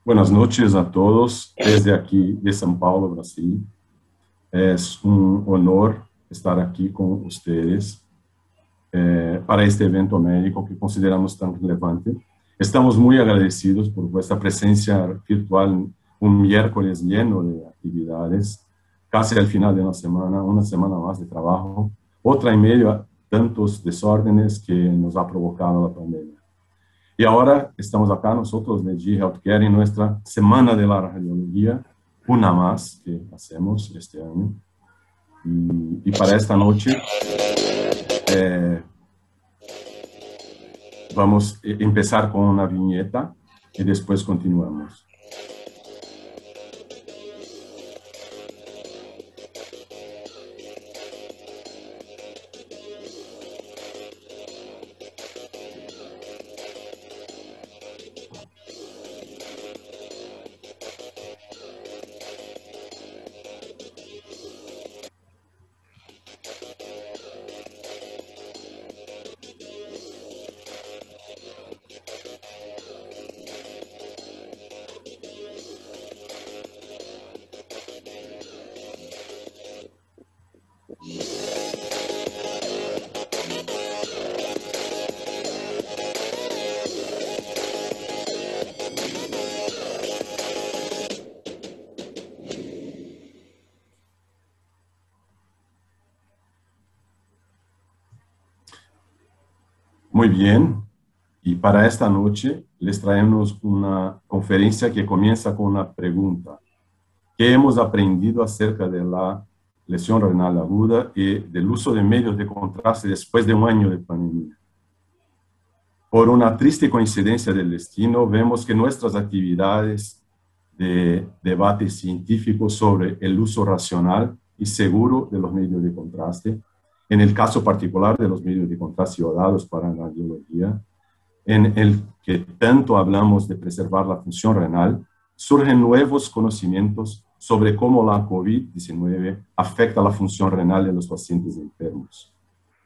Buenas noches a todos desde aquí de São Paulo, Brasil. Es un honor estar aquí con ustedes para este evento médico que consideramos tan relevante. Estamos muy agradecidos por vuestra presencia virtual un miércoles lleno de actividades, casi al final de una semana más de trabajo, otra y media, tantos desórdenes que nos ha provocado la pandemia. Y ahora estamos acá nosotros de G Healthcare en nuestra Semana de la Radiología, una más que hacemos este año. Y para esta noche eh, vamos a empezar con una viñeta y después continuamos. Muy bien, y para esta noche les traemos una conferencia que comienza con una pregunta. ¿Qué hemos aprendido acerca de la lesión renal aguda y del uso de medios de contraste después de un año de pandemia? Por una triste coincidencia del destino, vemos que nuestras actividades de debate científico sobre el uso racional y seguro de los medios de contraste, en el caso particular de los medios de contraste iodados para la radiología, en el que tanto hablamos de preservar la función renal, surgen nuevos conocimientos sobre cómo la COVID-19 afecta la función renal de los pacientes enfermos.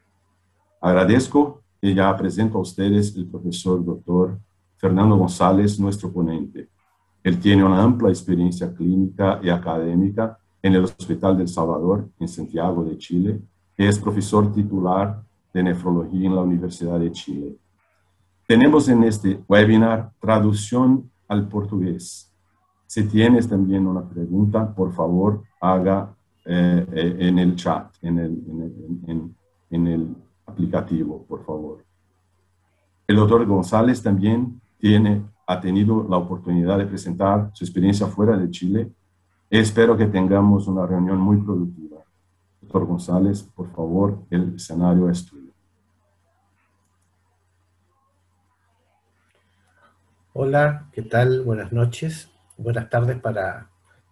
Agradezco y ya presento a ustedes el profesor doctor Fernando González, nuestro ponente. Él tiene una amplia experiencia clínica y académica en el Hospital del Salvador, en Santiago de Chile, y es profesor titular de nefrología en la Universidad de Chile. Tenemos en este webinar traducción al portugués. Si tienes también una pregunta, por favor, haga en el chat, en el aplicativo, por favor. El doctor González también ha tenido la oportunidad de presentar su experiencia fuera de Chile. Espero que tengamos una reunión muy productiva. Doctor González, por favor, el escenario es tuyo. Hola, ¿qué tal? Buenas noches, buenas tardes para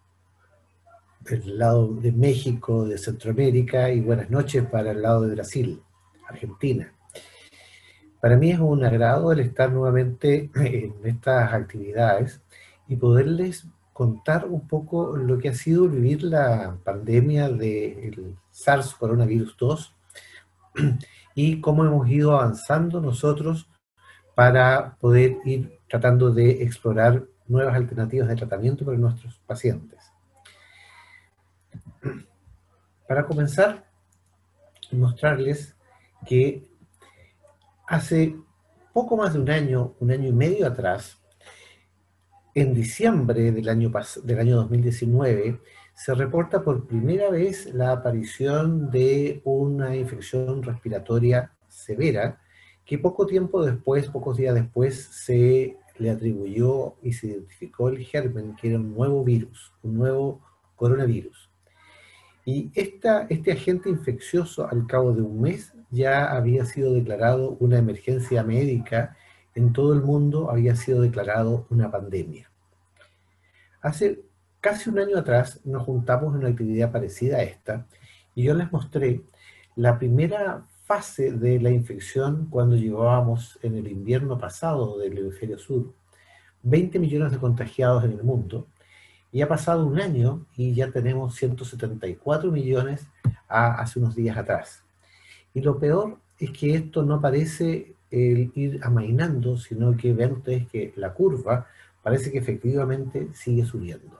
el lado de México, de Centroamérica, y buenas noches para el lado de Brasil, Argentina. Para mí es un agrado el estar nuevamente en estas actividades y poderles contar un poco lo que ha sido vivir la pandemia del SARS coronavirus 2 y cómo hemos ido avanzando nosotros para poder ir tratando de explorar nuevas alternativas de tratamiento para nuestros pacientes. Para comenzar, mostrarles que hace poco más de un año y medio atrás, en diciembre del año 2019, se reporta por primera vez la aparición de una infección respiratoria severa que pocos días después, se le atribuyó y se identificó el germen, que era un nuevo virus, un nuevo coronavirus. Y este agente infeccioso, al cabo de un mes, ya había sido declarado una emergencia médica en todo el mundo, había sido declarado una pandemia. Hace casi un año atrás nos juntamos en una actividad parecida a esta y yo les mostré la primera fase de la infección cuando llevábamos en el invierno pasado del hemisferio sur 20 millones de contagiados en el mundo, y ha pasado un año y ya tenemos 174 millones hace unos días atrás. Y lo peor es que esto no parece ir amainando, sino que vean ustedes que la curva parece que efectivamente sigue subiendo.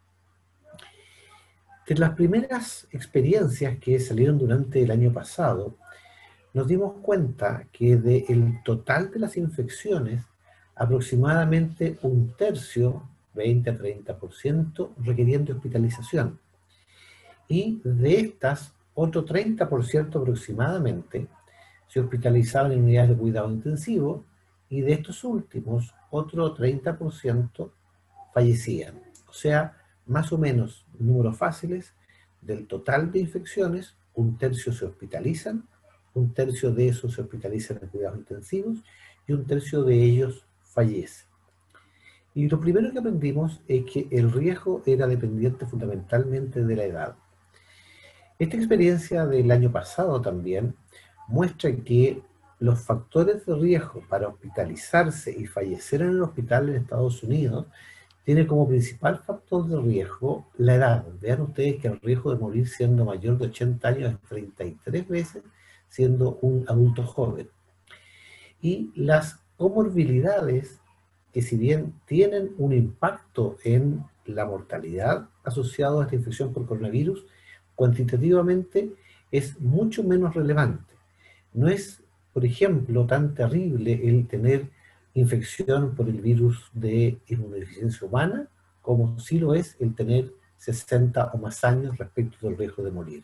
De las primeras experiencias que salieron durante el año pasado, nos dimos cuenta que del total de las infecciones, aproximadamente un tercio, 20 a 30%, requerían de hospitalización. Y de estas, otro 30% aproximadamente se hospitalizaban en unidades de cuidado intensivo, y de estos últimos, otro 30% fallecían. O sea, más o menos, números fáciles, del total de infecciones, un tercio se hospitalizan, un tercio de esos se hospitalizan en cuidados intensivos, y un tercio de ellos fallece. Y lo primero que aprendimos es que el riesgo era dependiente fundamentalmente de la edad. Esta experiencia del año pasado también muestra que los factores de riesgo para hospitalizarse y fallecer en el hospital en Estados Unidos tiene como principal factor de riesgo la edad. Vean ustedes que el riesgo de morir siendo mayor de 80 años es 33 veces siendo un adulto joven. Y las comorbilidades, que si bien tienen un impacto en la mortalidad asociado a esta infección por coronavirus, cuantitativamente es mucho menos relevante. No es, por ejemplo, tan terrible el tener infección por el virus de inmunodeficiencia humana, como sí lo es el tener 60 o más años respecto del riesgo de morir.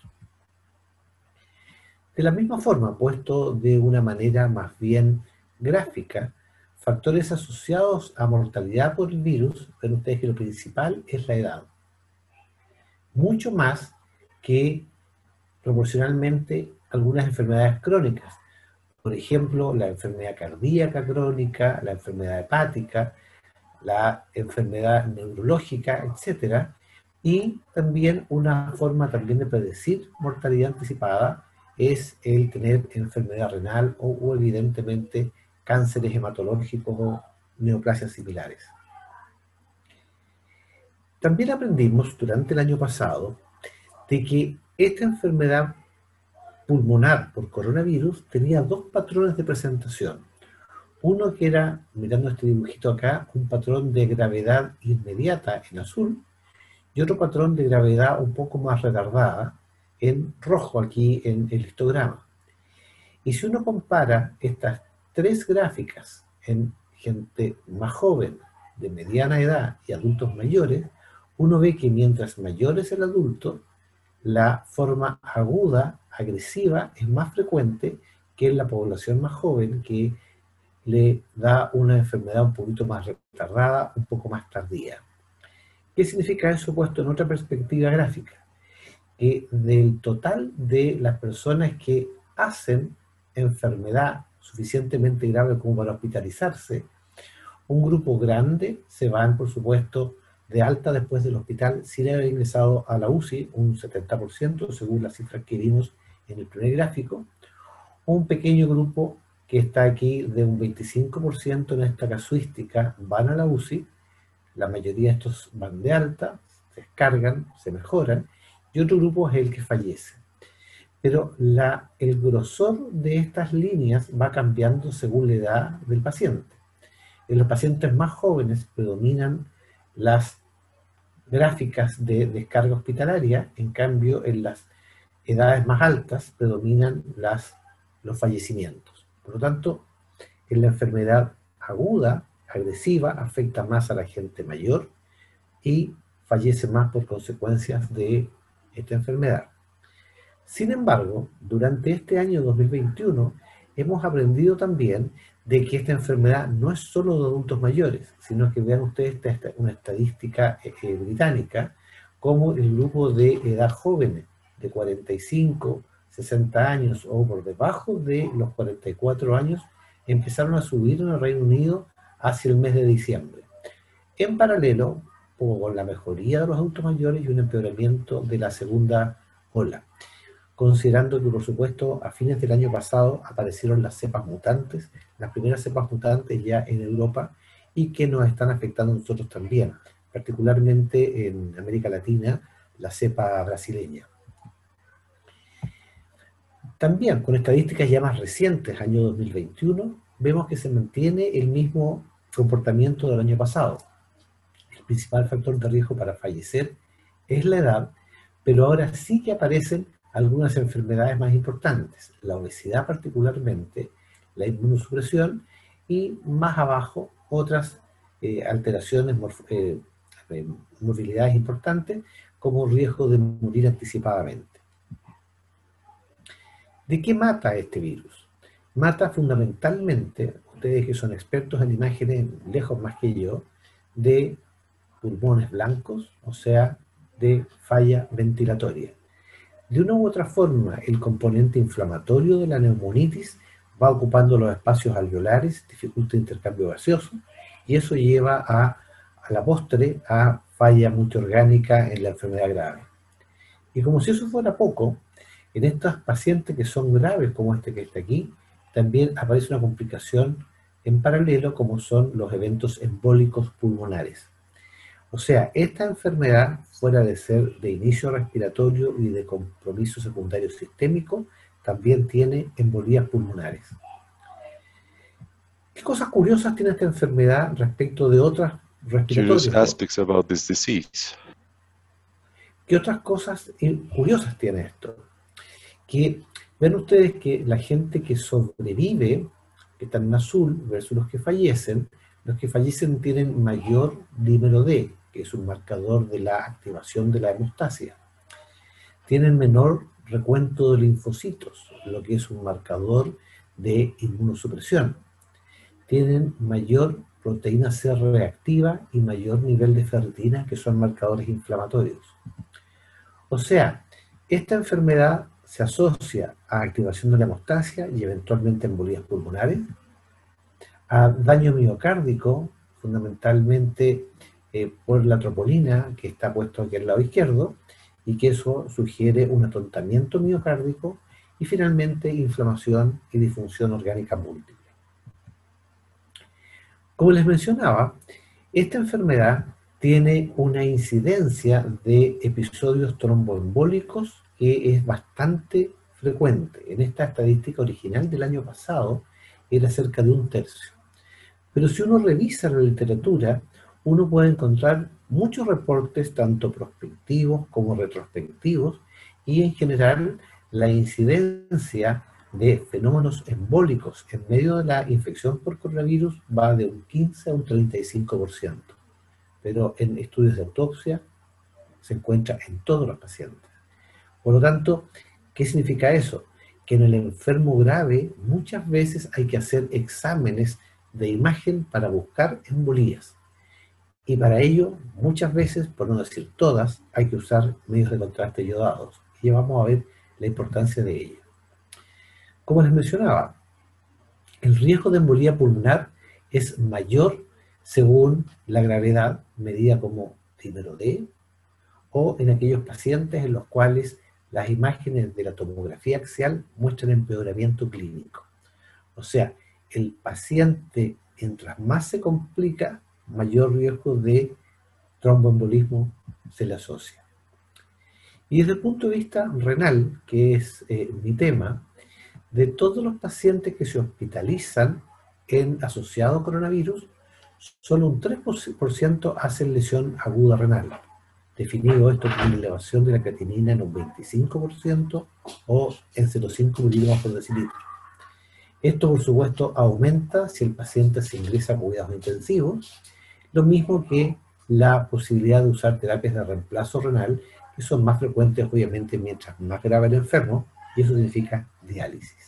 De la misma forma, puesto de una manera más bien gráfica, factores asociados a mortalidad por el virus, ven ustedes que lo principal es la edad. Mucho más que proporcionalmente algunas enfermedades crónicas. Por ejemplo, la enfermedad cardíaca crónica, la enfermedad hepática, la enfermedad neurológica, etc. Y también una forma también de predecir mortalidad anticipada es el tener enfermedad renal o evidentemente cánceres hematológicos o neoplasias similares. También aprendimos durante el año pasado de que esta enfermedad pulmonar por coronavirus tenía dos patrones de presentación. Uno que era, mirando este dibujito acá, un patrón de gravedad inmediata en azul, y otro patrón de gravedad un poco más retardada en rojo aquí en el histograma. Y si uno compara estas tres gráficas en gente más joven, de mediana edad y adultos mayores, uno ve que mientras mayor es el adulto, la forma aguda, agresiva, es más frecuente que en la población más joven, que le da una enfermedad un poquito más retardada, un poco más tardía. ¿Qué significa eso puesto en otra perspectiva gráfica? Que del total de las personas que hacen enfermedad suficientemente grave como para hospitalizarse, un grupo grande se van, por supuesto, de alta después del hospital sin haber ingresado a la UCI, un 70% según las cifras que vimos en el primer gráfico. Un pequeño grupo que está aquí de un 25% en esta casuística van a la UCI, la mayoría de estos van de alta, se descargan, se mejoran, y otro grupo es el que fallece. Pero el grosor de estas líneas va cambiando según la edad del paciente. En los pacientes más jóvenes predominan las gráficas de descarga hospitalaria, en cambio en las edades más altas predominan los fallecimientos. Por lo tanto, en la enfermedad aguda, agresiva, afecta más a la gente mayor y fallece más por consecuencias de esta enfermedad. Sin embargo, durante este año 2021 hemos aprendido también de que esta enfermedad no es solo de adultos mayores, sino que vean ustedes una estadística británica, como el grupo de edad joven, de 45, 60 años o por debajo de los 44 años, empezaron a subir en el Reino Unido hacia el mes de diciembre. En paralelo, con la mejoría de los adultos mayores y un empeoramiento de la segunda ola, considerando que, por supuesto, a fines del año pasado aparecieron las cepas mutantes, las primeras cepas mutantes ya en Europa, y que nos están afectando a nosotros también, particularmente en América Latina, la cepa brasileña. También, con estadísticas ya más recientes, año 2021, vemos que se mantiene el mismo comportamiento del año pasado. principal factor de riesgo para fallecer es la edad, pero ahora sí que aparecen algunas enfermedades más importantes, la obesidad particularmente, la inmunosupresión y más abajo otras alteraciones, morbilidades importantes como riesgo de morir anticipadamente. ¿De qué mata este virus? Mata fundamentalmente, ustedes que son expertos en imágenes lejos más que yo, de pulmones blancos, o sea, de falla ventilatoria. De una u otra forma, el componente inflamatorio de la neumonitis va ocupando los espacios alveolares, dificulta el intercambio gaseoso, y eso lleva a la postre a falla multiorgánica en la enfermedad grave. Y como si eso fuera poco, en estos pacientes que son graves, como este que está aquí, también aparece una complicación en paralelo, como son los eventos embólicos pulmonares. O sea, esta enfermedad, fuera de ser de inicio respiratorio y de compromiso secundario sistémico, también tiene embolías pulmonares. ¿Qué cosas curiosas tiene esta enfermedad respecto de otras respiratorias? Curious aspects about this disease. ¿Qué otras cosas curiosas tiene esto? Que ven ustedes que la gente que sobrevive, que están en azul, versus los que fallecen tienen mayor dímero D, que es un marcador de la activación de la hemostasia. Tienen menor recuento de linfocitos, lo que es un marcador de inmunosupresión. Tienen mayor proteína C reactiva y mayor nivel de ferritina, que son marcadores inflamatorios. O sea, esta enfermedad se asocia a activación de la hemostasia y eventualmente embolías pulmonares, a daño miocárdico, fundamentalmente por la troponina, que está puesto aquí al lado izquierdo, y que eso sugiere un atontamiento miocárdico, y finalmente inflamación y disfunción orgánica múltiple. Como les mencionaba, esta enfermedad tiene una incidencia de episodios tromboembólicos que es bastante frecuente. En esta estadística original del año pasado era cerca de 1/3. Pero si uno revisa la literatura, uno puede encontrar muchos reportes, tanto prospectivos como retrospectivos, y en general la incidencia de fenómenos embólicos en medio de la infección por coronavirus va de un 15 a un 35%. Pero en estudios de autopsia se encuentra en todos los pacientes. Por lo tanto, ¿qué significa eso? Que en el enfermo grave muchas veces hay que hacer exámenes de imagen para buscar embolías. Y para ello, muchas veces, por no decir todas, hay que usar medios de contraste iodados. Y ya vamos a ver la importancia de ello. Como les mencionaba, el riesgo de embolía pulmonar es mayor según la gravedad, medida como dímero D, o en aquellos pacientes en los cuales las imágenes de la tomografía axial muestran empeoramiento clínico. O sea, el paciente, mientras más se complica, mayor riesgo de tromboembolismo se le asocia. Y desde el punto de vista renal, que es mi tema, de todos los pacientes que se hospitalizan asociados a coronavirus, solo un 3% hacen lesión aguda renal. Definido esto como una elevación de la creatinina en un 25% o en 0,5 miligramos por decilitro. Esto, por supuesto, aumenta si el paciente se ingresa a cuidados intensivos, lo mismo que la posibilidad de usar terapias de reemplazo renal, que son más frecuentes, obviamente, mientras más grave el enfermo, y eso significa diálisis.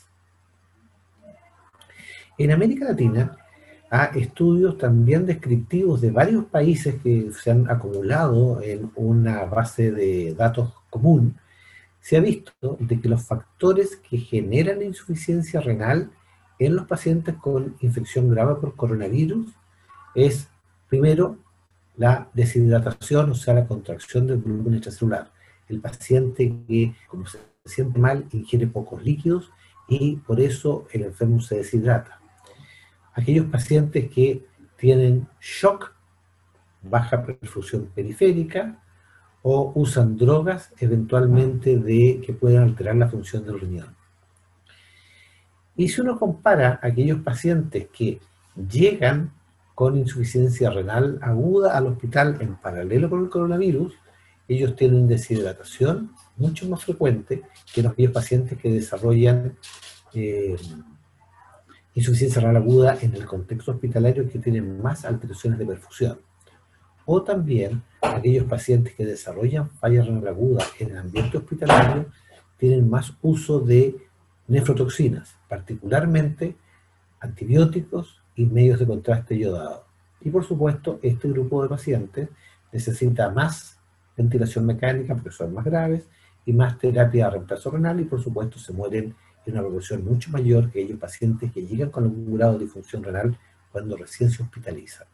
En América Latina, hay estudios también descriptivos de varios países que se han acumulado en una base de datos común. Se ha visto de que los factores que generan insuficiencia renal en los pacientes con infección grave por coronavirus es, primero, la deshidratación, o sea, la contracción del volumen extracelular. El paciente que, como se siente mal, ingiere pocos líquidos y por eso el enfermo se deshidrata. Aquellos pacientes que tienen shock, baja perfusión periférica, o usan drogas eventualmente que pueden alterar la función del riñón. Y si uno compara aquellos pacientes que llegan con insuficiencia renal aguda al hospital en paralelo con el coronavirus, ellos tienen deshidratación mucho más frecuente que los 10 pacientes que desarrollan insuficiencia renal aguda en el contexto hospitalario, que tienen más alteraciones de perfusión. O también aquellos pacientes que desarrollan falla renal aguda en el ambiente hospitalario tienen más uso de nefrotoxinas, particularmente antibióticos y medios de contraste yodado. Y por supuesto, este grupo de pacientes necesita más ventilación mecánica porque son más graves y más terapia de reemplazo renal, y por supuesto se mueren en una proporción mucho mayor que aquellos pacientes que llegan con algún grado de disfunción renal cuando recién se hospitalizan.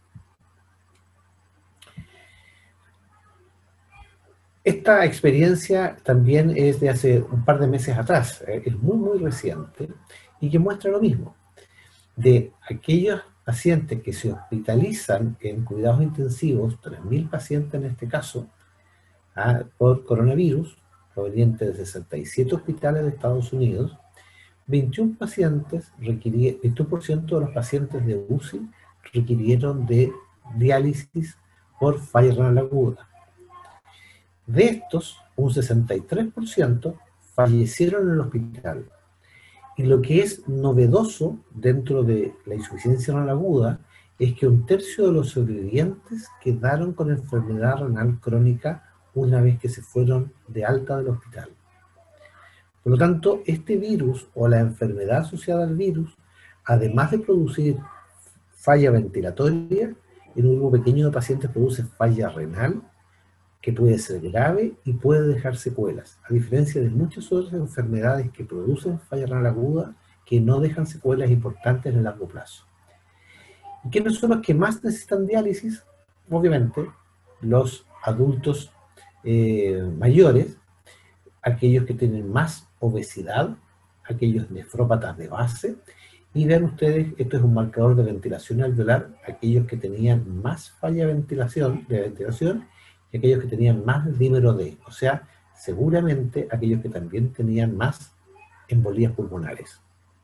Esta experiencia también es de hace un par de meses atrás, es muy reciente, y que muestra lo mismo. De aquellos pacientes que se hospitalizan en cuidados intensivos, 3.000 pacientes en este caso, por coronavirus, provenientes de 67 hospitales de Estados Unidos, 21% de los pacientes de UCI requirieron de diálisis por falla renal aguda. De estos, un 63% fallecieron en el hospital. Y lo que es novedoso dentro de la insuficiencia renal aguda es que 1/3 de los sobrevivientes quedaron con enfermedad renal crónica una vez que se fueron de alta del hospital. Por lo tanto, este virus o la enfermedad asociada al virus, además de producir falla ventilatoria, en un grupo pequeño de pacientes produce falla renal, que puede ser grave y puede dejar secuelas, a diferencia de muchas otras enfermedades que producen falla renal aguda que no dejan secuelas importantes en el largo plazo. ¿Y quiénes son los que más necesitan diálisis? Obviamente, los adultos mayores, aquellos que tienen más obesidad, aquellos nefrópatas de base, y vean ustedes, esto es un marcador de ventilación alveolar, aquellos que tenían más falla de ventilación, y aquellos que tenían más dímero D, o sea, seguramente aquellos que también tenían más embolías pulmonares.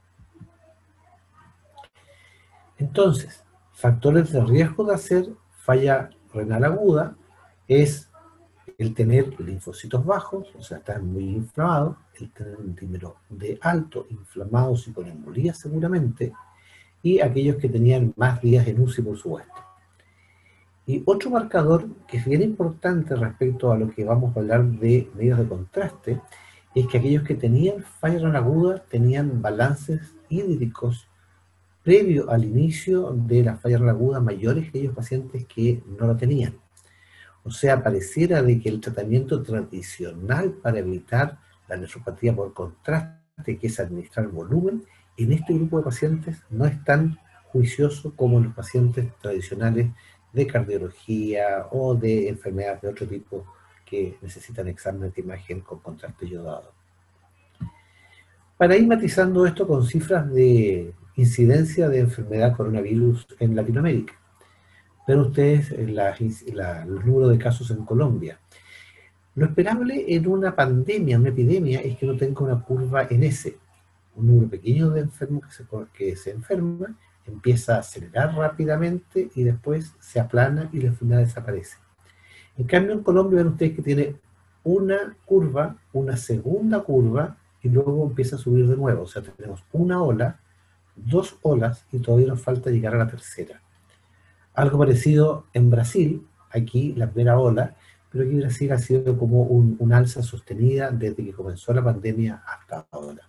Entonces, factores de riesgo de hacer falla renal aguda es el tener linfocitos bajos, o sea, estar muy inflamados, el tener un dímero D alto, inflamados y con embolías seguramente, y aquellos que tenían más días en UCI, por supuesto. Y otro marcador que es bien importante respecto a lo que vamos a hablar de medios de contraste, es que aquellos que tenían falla renal aguda tenían balances hídricos previo al inicio de la falla renal aguda mayores que aquellos pacientes que no lo tenían. O sea, pareciera de que el tratamiento tradicional para evitar la nefropatía por contraste, que es administrar volumen, en este grupo de pacientes no es tan juicioso como los pacientes tradicionales de cardiología o de enfermedades de otro tipo que necesitan exámenes de imagen con contraste yodado. Para ir matizando esto con cifras de incidencia de enfermedad coronavirus en Latinoamérica, ven ustedes los números de casos en Colombia. Lo esperable en una pandemia, una epidemia, es que no tenga una curva en S, un número pequeño de enfermos que se enferman, empieza a acelerar rápidamente y después se aplana y la enfermedad desaparece. En cambio, en Colombia ven ustedes que tiene una curva, una segunda curva, y luego empieza a subir de nuevo. O sea, tenemos una ola, 2 olas, y todavía nos falta llegar a la tercera. Algo parecido en Brasil, aquí la primera ola, pero aquí Brasil ha sido como un alza sostenida desde que comenzó la pandemia hasta ahora.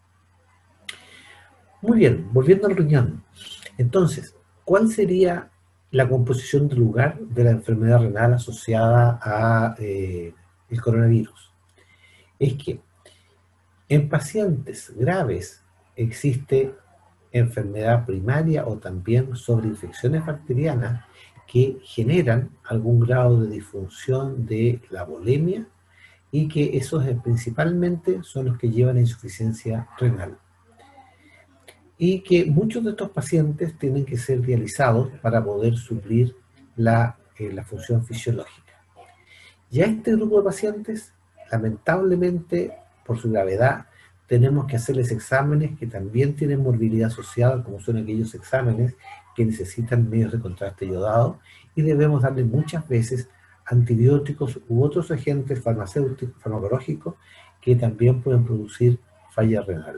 Muy bien, volviendo al riñón. Entonces, ¿cuál sería la composición del lugar de la enfermedad renal asociada a el coronavirus? Es que en pacientes graves existe enfermedad primaria o también sobreinfecciones bacterianas que generan algún grado de disfunción de la volemia y que esos principalmente son los que llevan a insuficiencia renal. Y que muchos de estos pacientes tienen que ser dializados para poder suplir la función fisiológica. Ya este grupo de pacientes, lamentablemente, por su gravedad, tenemos que hacerles exámenes que también tienen morbilidad asociada, como son aquellos exámenes que necesitan medios de contraste yodado y debemos darle muchas veces antibióticos u otros agentes farmacéuticos, farmacológicos que también pueden producir falla renal.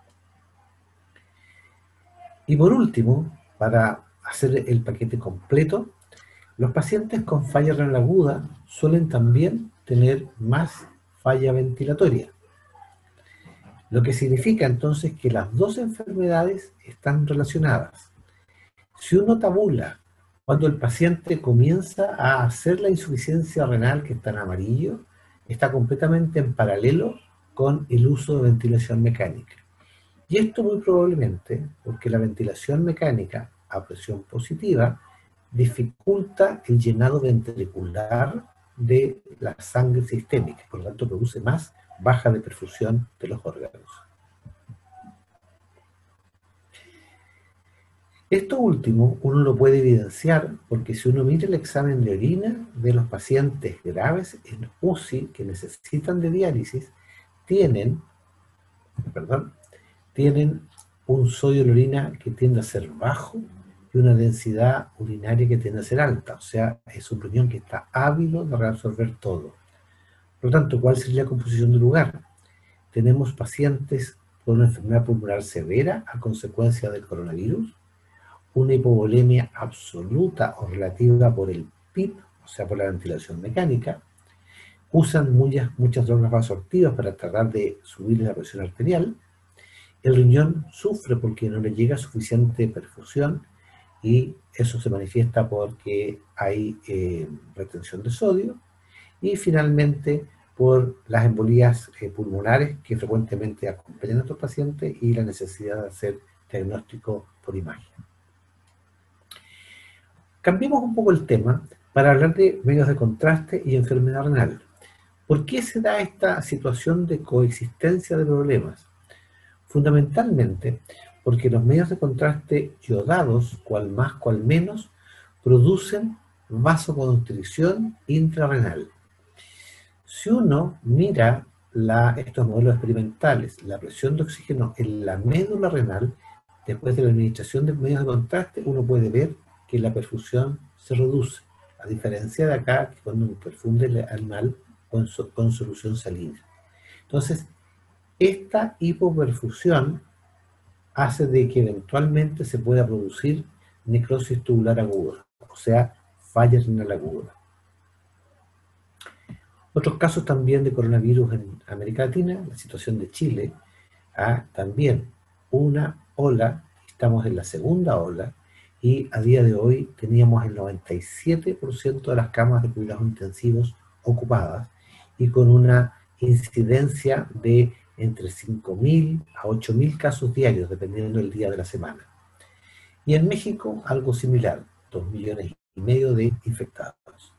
Y por último, para hacer el paquete completo, los pacientes con falla renal aguda suelen también tener más falla ventilatoria, lo que significa entonces que las dos enfermedades están relacionadas. Si uno tabula cuando el paciente comienza a hacer la insuficiencia renal, que está en amarillo, está completamente en paralelo con el uso de ventilación mecánica. Y esto muy probablemente porque la ventilación mecánica a presión positiva dificulta el llenado ventricular de la sangre sistémica, por lo tanto produce más baja de perfusión de los órganos. Esto último uno lo puede evidenciar porque si uno mira el examen de orina de los pacientes graves en UCI que necesitan de diálisis, tienen un sodio de orina que tiende a ser bajo y una densidad urinaria que tiende a ser alta, o sea, es un riñón que está ávido de reabsorber todo. Por lo tanto, ¿cuál sería la composición del lugar? Tenemos pacientes con una enfermedad pulmonar severa a consecuencia del coronavirus, una hipovolemia absoluta o relativa por el PIP, o sea, por la ventilación mecánica, usan muchas drogas vasoactivas para tratar de subir la presión arterial, el riñón sufre porque no le llega suficiente perfusión y eso se manifiesta porque hay retención de sodio y finalmente por las embolías pulmonares que frecuentemente acompañan a estos pacientes y la necesidad de hacer diagnóstico por imagen. Cambiemos un poco el tema para hablar de medios de contraste y enfermedad renal. ¿Por qué se da esta situación de coexistencia de problemas? Fundamentalmente porque los medios de contraste yodados, cual más, cual menos, producen vasoconstricción intrarrenal. Si uno mira estos modelos experimentales, la presión de oxígeno en la médula renal, después de la administración de medios de contraste, uno puede ver que la perfusión se reduce, a diferencia de acá, que cuando uno perfunde el animal con solución salina. Entonces, esta hipoperfusión hace de que eventualmente se pueda producir necrosis tubular aguda, o sea, falla renal aguda. Otros casos también de coronavirus en América Latina, la situación de Chile, también una ola, estamos en la segunda ola, y a día de hoy teníamos el 97% de las camas de cuidados intensivos ocupadas y con una incidencia de entre 5.000 a 8.000 casos diarios, dependiendo del día de la semana. Y en México, algo similar, 2,5 millones de infectados.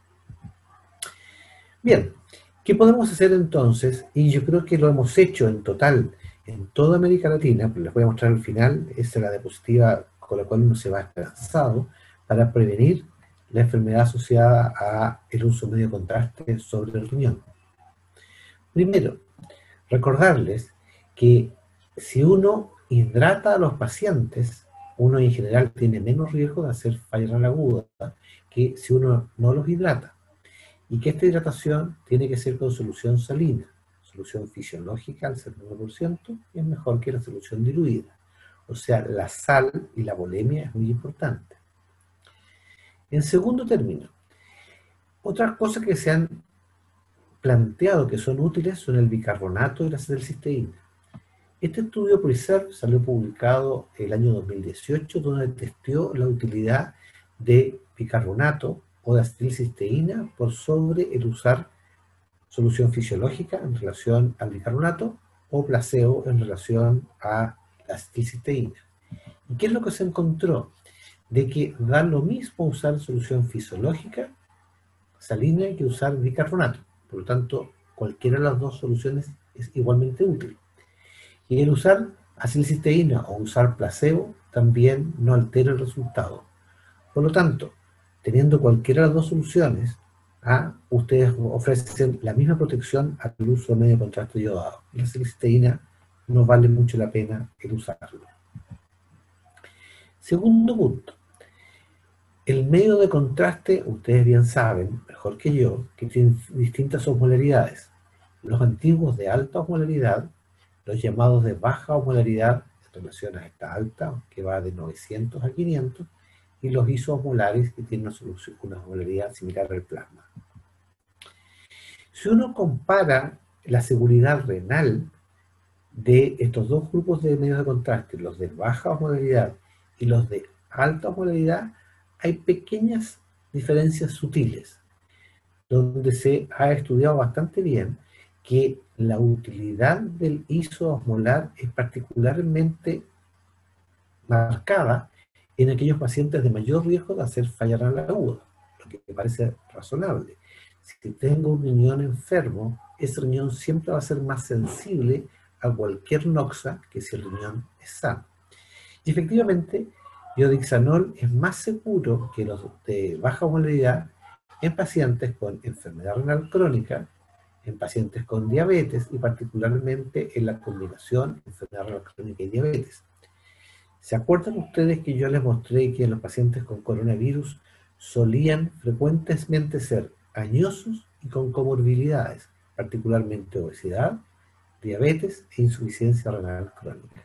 Bien, ¿qué podemos hacer entonces? Y yo creo que lo hemos hecho en total en toda América Latina, pero les voy a mostrar al final, esa es la diapositiva con la cual uno se va esperanzado para prevenir la enfermedad asociada al uso medio de contraste sobre el riñón. Primero, recordarles que si uno hidrata a los pacientes, uno en general tiene menos riesgo de hacer falla renal aguda que si uno no los hidrata. Y que esta hidratación tiene que ser con solución salina, solución fisiológica al 70%, y es mejor que la solución diluida. O sea, la sal y la volemia es muy importante. En segundo término, otras cosas que se han planteado que son útiles son el bicarbonato y la acetilcisteína. Este estudio PRESERVE salió publicado el año 2018, donde testeó la utilidad de bicarbonato o de acetilcisteína por sobre el usar solución fisiológica en relación al bicarbonato o placebo en relación a la acetilcisteína. ¿Y qué es lo que se encontró? De que da lo mismo usar solución fisiológica salina que usar bicarbonato. Por lo tanto, cualquiera de las dos soluciones es igualmente útil. Y el usar acetilcisteína o usar placebo también no altera el resultado. Por lo tanto, teniendo cualquiera de las dos soluciones, ustedes ofrecen la misma protección al uso de medio de contraste yodado. La acetilcisteína no vale mucho la pena el usarlo. Segundo punto, El medio de contraste, ustedes bien saben, mejor que yo, que tiene distintas osmolaridades. Los antiguos de alta osmolaridad, los llamados de baja osmolaridad, en relación a esta alta, que va de 900 a 500, y los isoosmolares, que tienen una osmolaridad similar al plasma. Si uno compara la seguridad renal de estos dos grupos de medios de contraste, los de baja osmolaridad y los de alta osmolaridad, hay pequeñas diferencias sutiles, donde se ha estudiado bastante bien que la utilidad del isoosmolar es particularmente marcada en aquellos pacientes de mayor riesgo de hacer falla renal aguda, lo que me parece razonable. Si tengo un riñón enfermo, ese riñón siempre va a ser más sensible a cualquier noxa que si el riñón es sano. Y efectivamente, iodixanol es más seguro que los de baja osmolaridad en pacientes con enfermedad renal crónica, en pacientes con diabetes y particularmente en la combinación enfermedad renal crónica y diabetes. ¿Se acuerdan ustedes que yo les mostré que los pacientes con coronavirus solían frecuentemente ser añosos y con comorbilidades, particularmente obesidad, diabetes e insuficiencia renal crónica?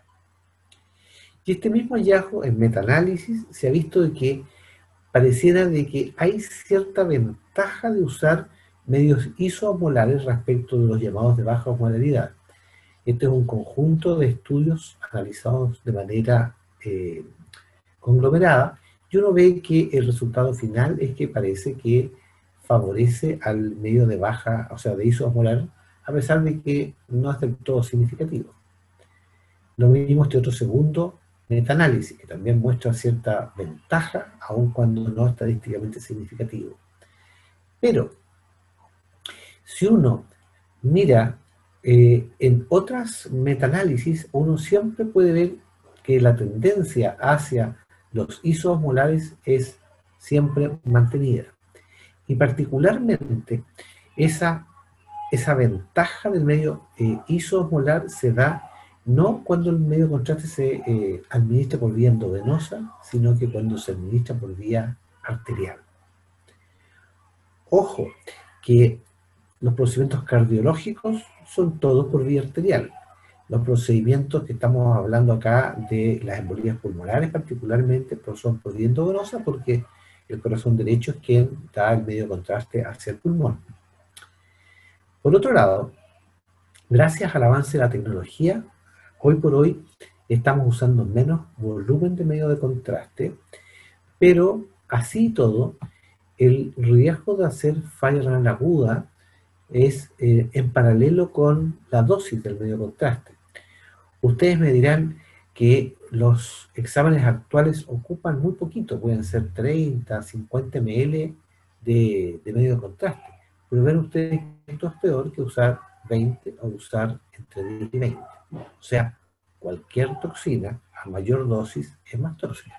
Y este mismo hallazgo en metaanálisis se ha visto de que pareciera de que hay cierta ventaja de usar medios isoosmolares respecto de los llamados de baja osmolaridad. Este es un conjunto de estudios analizados de manera conglomerada, y uno ve que el resultado final es que parece que favorece al medio de baja, o sea, de isoosmolar, a pesar de que no es del todo significativo. Lo mismo este otro segundo metaanálisis, que también muestra cierta ventaja, aun cuando no estadísticamente significativo. Pero, si uno mira en otras metaanálisis, uno siempre puede ver que la tendencia hacia los isoosmolares es siempre mantenida. Y particularmente, esa ventaja del medio isoosmolar se da no cuando el medio de contraste se administra por vía endovenosa, sino que cuando se administra por vía arterial. Ojo, que los procedimientos cardiológicos son todos por vía arterial. Los procedimientos que estamos hablando acá de las embolías pulmonares particularmente son por vía endovenosa, porque el corazón derecho es quien da el medio de contraste hacia el pulmón. Por otro lado, gracias al avance de la tecnología, hoy por hoy estamos usando menos volumen de medio de contraste, pero así y todo, el riesgo de hacer falla renal aguda es en paralelo con la dosis del medio de contraste. Ustedes me dirán que los exámenes actuales ocupan muy poquito, pueden ser 30, 50 ml de medio de contraste, pero ven ustedes que esto es peor que usar 20 o usar entre 10 y 20. O sea, cualquier toxina a mayor dosis es más tóxica.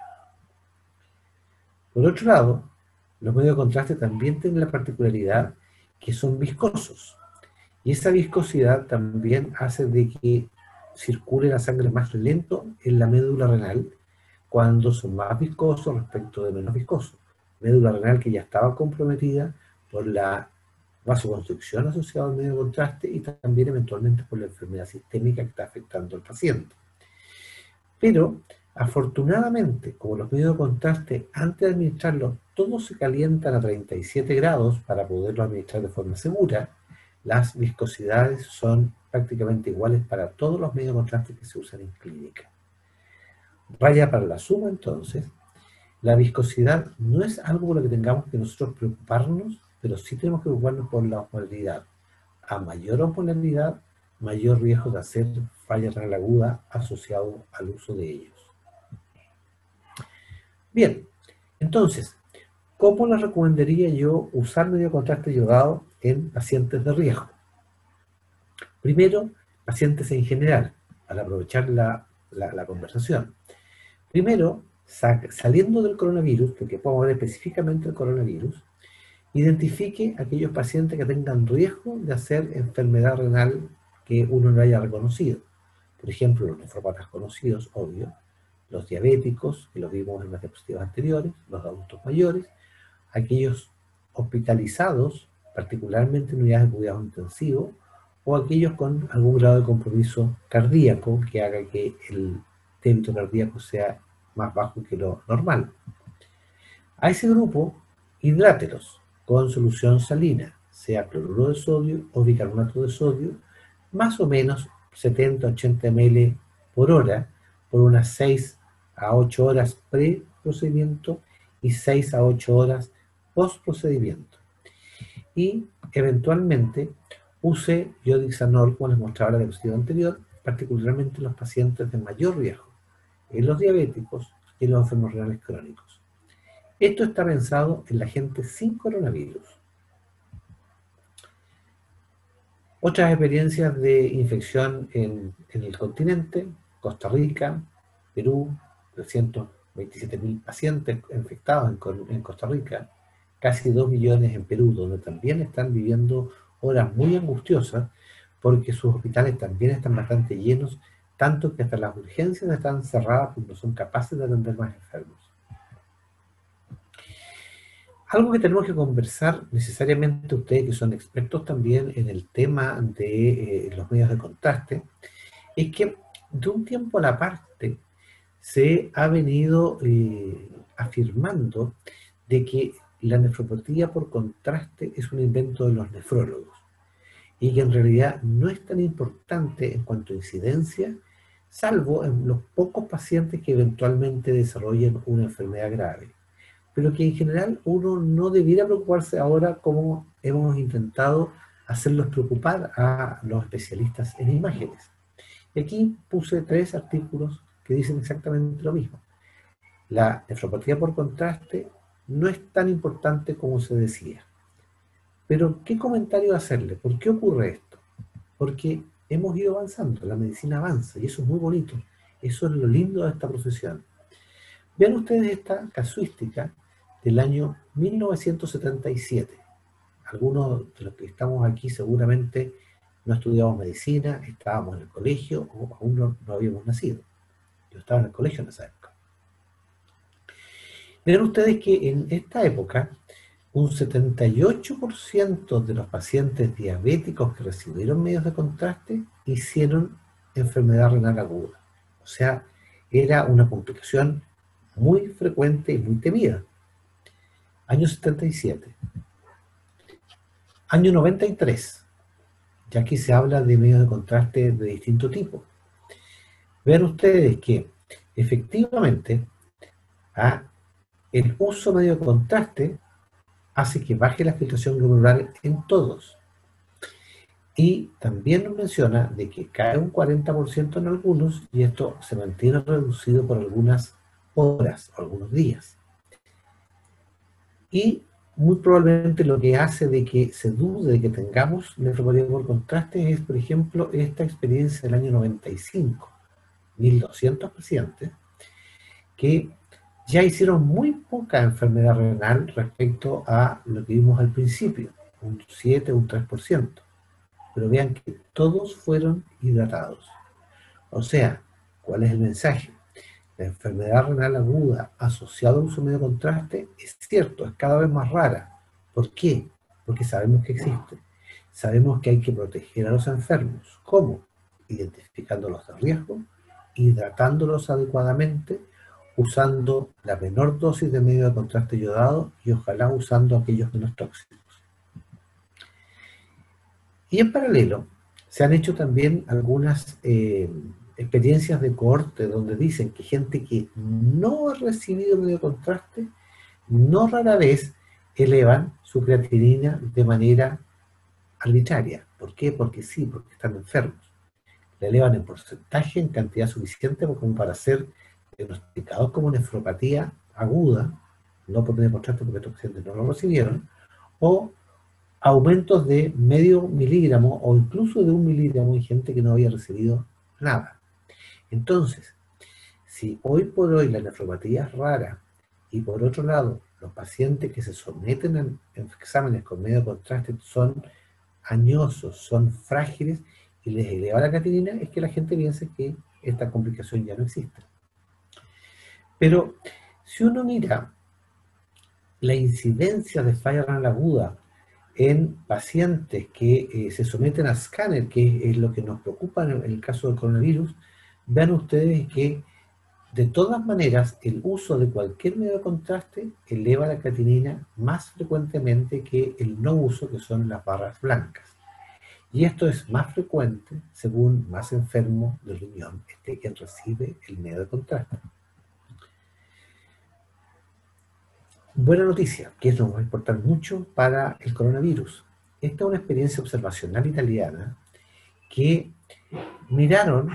Por otro lado, los medios de contraste también tienen la particularidad que son viscosos. Y esa viscosidad también hace de que circule la sangre más lento en la médula renal cuando son más viscosos respecto de menos viscosos. Médula renal que ya estaba comprometida por la vasoconstricción asociada al medio de contraste y también eventualmente por la enfermedad sistémica que está afectando al paciente. Pero, afortunadamente, como los medios de contraste, antes de administrarlos, todos se calientan a 37 grados para poderlo administrar de forma segura, las viscosidades son prácticamente iguales para todos los medios de contraste que se usan en clínica. Raya para la suma, entonces, la viscosidad no es algo por lo que tengamos que nosotros preocuparnos, pero sí tenemos que preocuparnos por la osmolaridad. A mayor osmolaridad, mayor riesgo de hacer falla renal aguda asociado al uso de ellos. Bien, entonces, ¿cómo les recomendaría yo usar medio de contraste iodado en pacientes de riesgo? Primero, pacientes en general, para aprovechar la conversación. Primero, saliendo del coronavirus, porque podemos ver específicamente el coronavirus, identifique aquellos pacientes que tengan riesgo de hacer enfermedad renal que uno no haya reconocido. Por ejemplo, los nefrópatas conocidos, obvio, los diabéticos, que lo vimos en las diapositivas anteriores, los adultos mayores, aquellos hospitalizados, particularmente en unidades de cuidado intensivo, o aquellos con algún grado de compromiso cardíaco que haga que el débito cardíaco sea más bajo que lo normal. A ese grupo, hidrátelos con solución salina, sea cloruro de sodio o bicarbonato de sodio, más o menos 70-80 ml por hora, por unas 6 a 8 horas pre-procedimiento y 6 a 8 horas post-procedimiento. Y eventualmente use iodixanol, como les mostraba en la diapositiva anterior, particularmente en los pacientes de mayor riesgo, en los diabéticos y en los enfermos renales crónicos. Esto está pensado en la gente sin coronavirus. Otras experiencias de infección en el continente: Costa Rica, Perú, 327.000 pacientes infectados en Costa Rica, casi 2 millones en Perú, donde también están viviendo horas muy angustiosas porque sus hospitales también están bastante llenos, tanto que hasta las urgencias están cerradas porque no son capaces de atender más enfermos. Algo que tenemos que conversar necesariamente ustedes que son expertos también en el tema de los medios de contraste, es que de un tiempo a la parte se ha venido afirmando de que la nefropatía por contraste es un invento de los nefrólogos y que en realidad no es tan importante en cuanto a incidencia, salvo en los pocos pacientes que eventualmente desarrollen una enfermedad grave, pero que en general uno no debiera preocuparse ahora como hemos intentado hacerlos preocupar a los especialistas en imágenes. Y aquí puse 3 artículos que dicen exactamente lo mismo. La nefropatía por contraste no es tan importante como se decía. Pero, ¿qué comentario hacerle? ¿Por qué ocurre esto? Porque hemos ido avanzando, la medicina avanza, y eso es muy bonito. Eso es lo lindo de esta profesión. Vean ustedes esta casuística del año 1977. Algunos de los que estamos aquí seguramente no estudiamos medicina, estábamos en el colegio o aún no habíamos nacido. Yo estaba en el colegio en esa época. Vean ustedes que en esta época un 78% de los pacientes diabéticos que recibieron medios de contraste hicieron enfermedad renal aguda. O sea, era una complicación muy frecuente y muy temida. Año 77. Año 93. Ya aquí se habla de medios de contraste de distinto tipo. Vean ustedes que efectivamente el uso de medio de contraste hace que baje la filtración glomerular en todos. Y también nos menciona de que cae un 40% en algunos y esto se mantiene reducido por algunas horas o algunos días. Y muy probablemente lo que hace de que se dude de que tengamos nefropatía por contraste es, por ejemplo, esta experiencia del año 95. 1.200 pacientes que ya hicieron muy poca enfermedad renal respecto a lo que vimos al principio, un 7 o un 3%. Pero vean que todos fueron hidratados. O sea, ¿cuál es el mensaje? La enfermedad renal aguda asociada al uso de medio de contraste es cierto, es cada vez más rara. ¿Por qué? Porque sabemos que existe. Sabemos que hay que proteger a los enfermos. ¿Cómo? Identificándolos de riesgo, hidratándolos adecuadamente, usando la menor dosis de medio de contraste iodado y ojalá usando aquellos menos tóxicos. Y en paralelo, se han hecho también algunas experiencias de cohorte donde dicen que gente que no ha recibido medio de contraste, no rara vez elevan su creatinina de manera arbitraria. ¿Por qué? Porque sí, porque están enfermos. La elevan en porcentaje, en cantidad suficiente como para ser diagnosticados como nefropatía aguda, no por medio de contraste porque estos pacientes no lo recibieron, o aumentos de medio miligramo o incluso de 1 miligramo en gente que no había recibido nada. Entonces, si hoy por hoy la nefropatía es rara y por otro lado los pacientes que se someten a exámenes con medio de contraste son añosos, son frágiles y les eleva la creatinina, es que la gente piensa que esta complicación ya no existe. Pero si uno mira la incidencia de falla renal aguda en pacientes que se someten a escáner, que es lo que nos preocupa en el caso del coronavirus, vean ustedes que de todas maneras el uso de cualquier medio de contraste eleva la creatinina más frecuentemente que el no uso, que son las barras blancas. Y esto es más frecuente según más enfermo del riñón esté quien recibe el medio de contraste. Buena noticia, que esto nos va a importar mucho para el coronavirus. Esta es una experiencia observacional italiana que miraron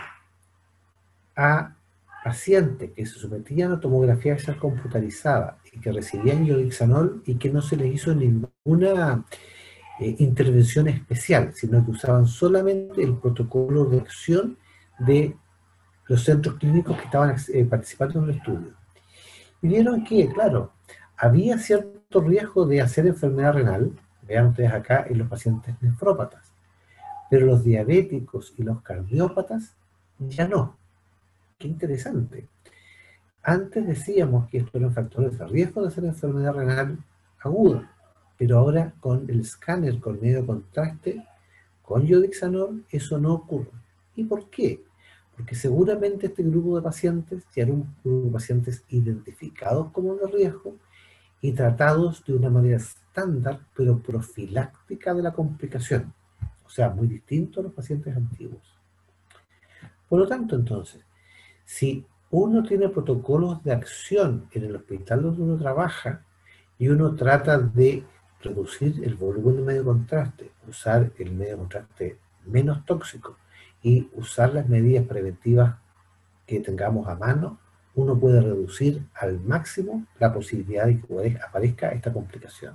a pacientes que se sometían a tomografía computarizada y que recibían iodixanol y que no se les hizo ninguna intervención especial, sino que usaban solamente el protocolo de acción de los centros clínicos que estaban participando en el estudio. Y vieron que, claro, había cierto riesgo de hacer enfermedad renal, vean ustedes acá, en los pacientes nefrópatas, pero los diabéticos y los cardiópatas ya no. Qué interesante. Antes decíamos que estos eran factores de riesgo de hacer enfermedad renal aguda, pero ahora con el escáner, con medio de contraste, con iodixanol, eso no ocurre. ¿Y por qué? Porque seguramente este grupo de pacientes ya era un grupo de pacientes identificados como de riesgo y tratados de una manera estándar, pero profiláctica de la complicación. O sea, muy distinto a los pacientes antiguos. Por lo tanto, entonces, si uno tiene protocolos de acción en el hospital donde uno trabaja y uno trata de reducir el volumen de medio contraste, usar el medio contraste menos tóxico y usar las medidas preventivas que tengamos a mano, uno puede reducir al máximo la posibilidad de que aparezca esta complicación.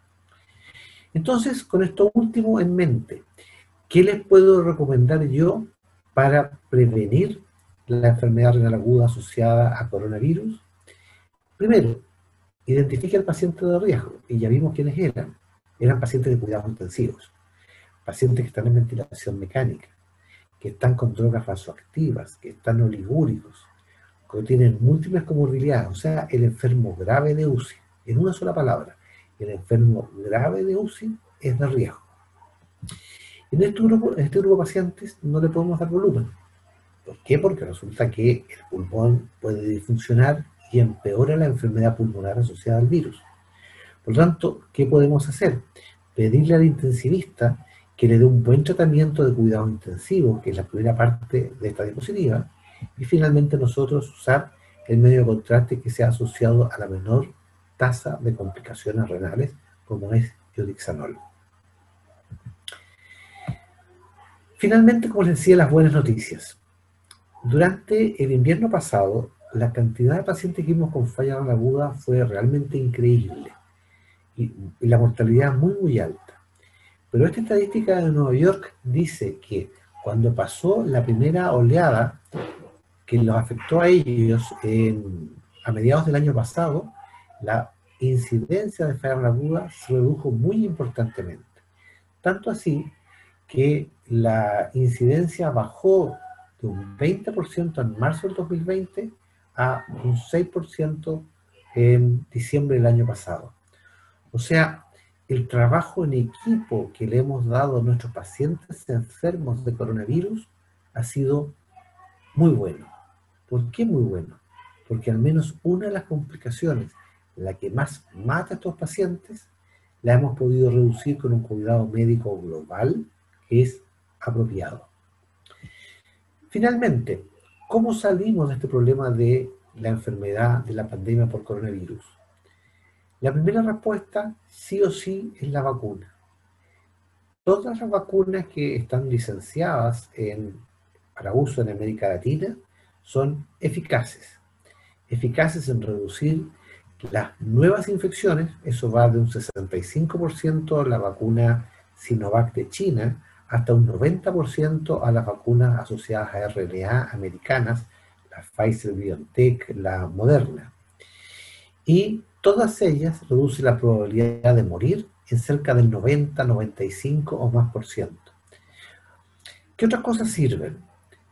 Entonces, con esto último en mente, ¿qué les puedo recomendar yo para prevenir la enfermedad renal aguda asociada a coronavirus? Primero, identifique al paciente de riesgo, y ya vimos quiénes eran. Eran pacientes de cuidados intensivos, pacientes que están en ventilación mecánica, que están con drogas vasoactivas, que están oligúricos, que tienen múltiples comorbilidades, o sea, el enfermo grave de UCI. En una sola palabra, el enfermo grave de UCI es de riesgo. En este grupo de pacientes no le podemos dar volumen. ¿Por qué? Porque resulta que el pulmón puede disfuncionar y empeora la enfermedad pulmonar asociada al virus. Por lo tanto, ¿qué podemos hacer? Pedirle al intensivista que le dé un buen tratamiento de cuidados intensivos, que es la primera parte de esta diapositiva, y finalmente nosotros usar el medio de contraste que sea asociado a la menor tasa de complicaciones renales, como es iodixanol. Finalmente, como les decía, las buenas noticias. Durante el invierno pasado, la cantidad de pacientes que vimos con falla renal aguda fue realmente increíble y la mortalidad muy alta. Pero esta estadística de Nueva York dice que cuando pasó la primera oleada que los afectó a ellos a mediados del año pasado, la incidencia de falla renal aguda se redujo muy importantemente. Tanto así que la incidencia bajó de un 20% en marzo del 2020 a un 6% en diciembre del año pasado. O sea, el trabajo en equipo que le hemos dado a nuestros pacientes enfermos de coronavirus ha sido muy bueno. ¿Por qué muy bueno? Porque al menos una de las complicaciones, la que más mata a estos pacientes, la hemos podido reducir con un cuidado médico global que es apropiado. Finalmente, ¿cómo salimos de este problema de la enfermedad de la pandemia por coronavirus? La primera respuesta, sí o sí, es la vacuna. Todas las vacunas que están licenciadas para uso en América Latina son eficaces. Eficaces en reducir las nuevas infecciones, eso va de un 65% a la vacuna Sinovac de China, hasta un 90% a las vacunas asociadas a RNA americanas, la Pfizer-BioNTech, la Moderna. Y todas ellas reducen la probabilidad de morir en cerca del 90, 95 o más %. ¿Qué otras cosas sirven?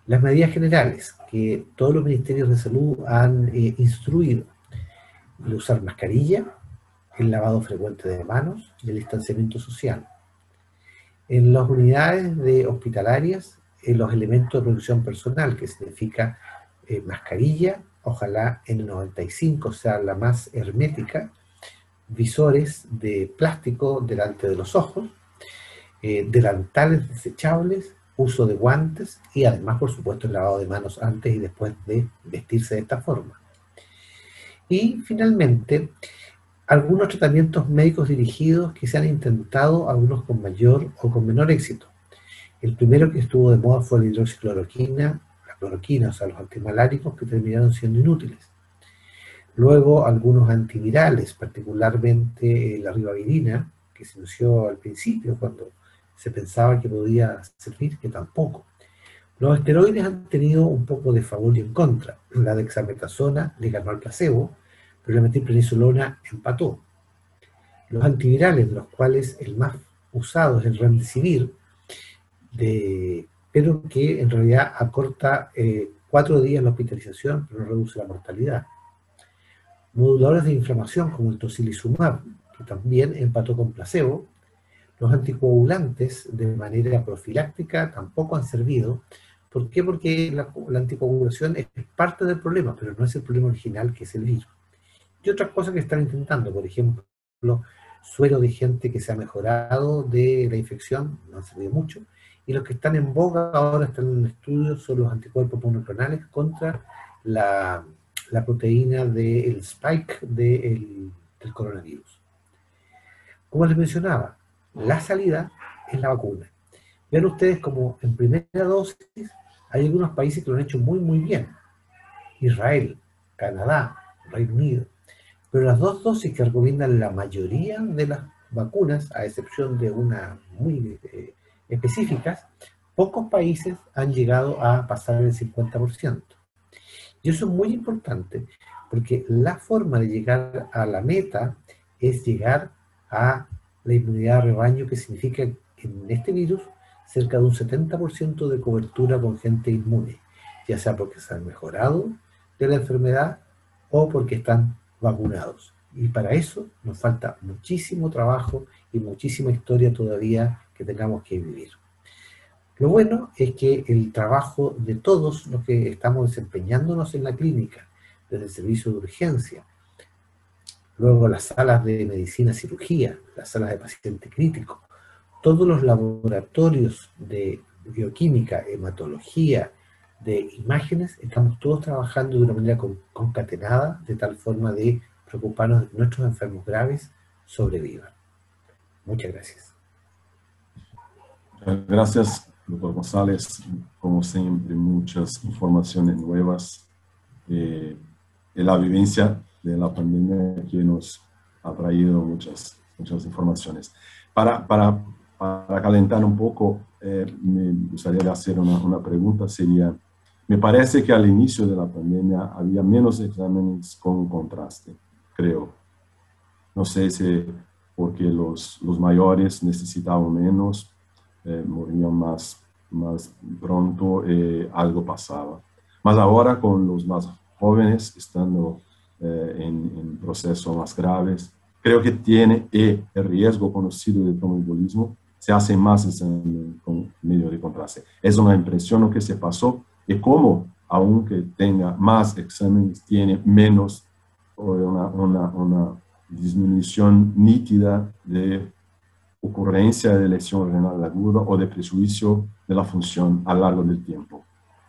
Las medidas generales que todos los ministerios de salud han instruido: el usar mascarilla, el lavado frecuente de manos y el distanciamiento social. En las unidades hospitalarias, en los elementos de protección personal, que significa mascarilla, ojalá en el 95 sea la más hermética, visores de plástico delante de los ojos, delantales desechables, uso de guantes y además, por supuesto, el lavado de manos antes y después de vestirse de esta forma. Y finalmente, algunos tratamientos médicos dirigidos que se han intentado, algunos con mayor o con menor éxito. El primero que estuvo de moda fue la hidroxicloroquina, la cloroquina, o sea, los antimaláricos, que terminaron siendo inútiles. Luego algunos antivirales, particularmente la ribavirina, que se inició al principio cuando se pensaba que podía servir, que tampoco. Los esteroides han tenido un poco de favor y en contra. La dexametasona le ganó al placebo, pero la metilprednisolona empató. Los antivirales, de los cuales el más usado es el remdesivir, pero que en realidad acorta 4 días la hospitalización, pero no reduce la mortalidad. Moduladores de inflamación como el tocilizumab, que también empató con placebo. Los anticoagulantes de manera profiláctica tampoco han servido. ¿Por qué? Porque la anticoagulación es parte del problema, pero no es el problema original, que es el virus. Y otras cosas que están intentando, por ejemplo, suero de gente que se ha mejorado de la infección, no han servido mucho, y los que están en boga ahora, están en estudio, son los anticuerpos monoclonales contra la proteína del spike del coronavirus. Como les mencionaba, la salida es la vacuna. Vean ustedes como en primera dosis hay algunos países que lo han hecho muy muy bien. Israel, Canadá, Reino Unido. Pero las 2 dosis que recomiendan la mayoría de las vacunas, a excepción de unas muy específicas, pocos países han llegado a pasar el 50%. Y eso es muy importante, porque la forma de llegar a la meta es llegar a la inmunidad de rebaño, que significa en este virus cerca de un 70% de cobertura con gente inmune, ya sea porque se han mejorado de la enfermedad o porque están vacunados. Y para eso nos falta muchísimo trabajo y muchísima historia todavía que tengamos que vivir. Lo bueno es que el trabajo de todos los que estamos desempeñándonos en la clínica, desde el servicio de urgencia, luego las salas de medicina cirugía, las salas de paciente crítico, todos los laboratorios de bioquímica, hematología, de imágenes, estamos todos trabajando de una manera concatenada, de tal forma de preocuparnos de que nuestros enfermos graves sobrevivan. Muchas gracias. Gracias, doctor González. Como siempre, muchas informaciones nuevas de la vivencia de la pandemia, que nos ha traído muchas informaciones. Para calentar un poco, me gustaría hacer una pregunta. Sería, me parece que al inicio de la pandemia había menos exámenes con contraste, creo. No sé si porque los mayores necesitaban menos, morían más pronto, algo pasaba. Mas ahora, con los más jóvenes estando en procesos más graves, creo que tiene el riesgo conocido de tromboembolismo, se hace más examen con medio de contraste. Es una impresión que se pasó, y como, aunque tenga más exámenes, tiene menos, o una disminución nítida de ocurrencia de lesión renal aguda o de prejuicio de la función a lo largo del tiempo.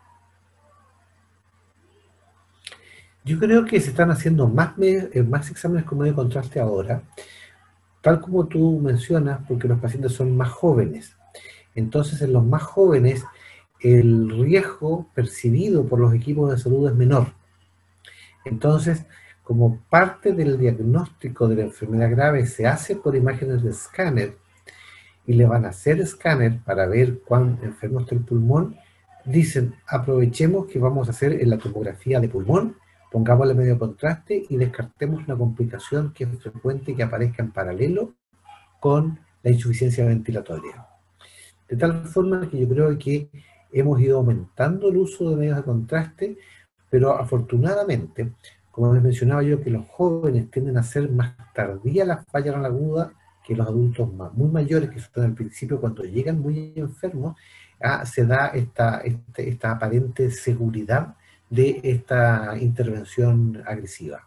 Yo creo que se están haciendo más exámenes con medio de contraste ahora, tal como tú mencionas, porque los pacientes son más jóvenes. Entonces, en los más jóvenes, el riesgo percibido por los equipos de salud es menor. Entonces, como parte del diagnóstico de la enfermedad grave se hace por imágenes de escáner, y le van a hacer escáner para ver cuán enfermo está el pulmón, dicen, aprovechemos que vamos a hacer en la tomografía de pulmón, pongámosle medio contraste y descartemos una complicación que es frecuente que aparezca en paralelo con la insuficiencia ventilatoria. De tal forma que yo creo que hemos ido aumentando el uso de medios de contraste, pero afortunadamente, como les mencionaba yo, que los jóvenes tienden a ser más tardía la falla renal aguda que los adultos muy mayores, que son al principio cuando llegan muy enfermos, se da esta aparente seguridad de esta intervención agresiva.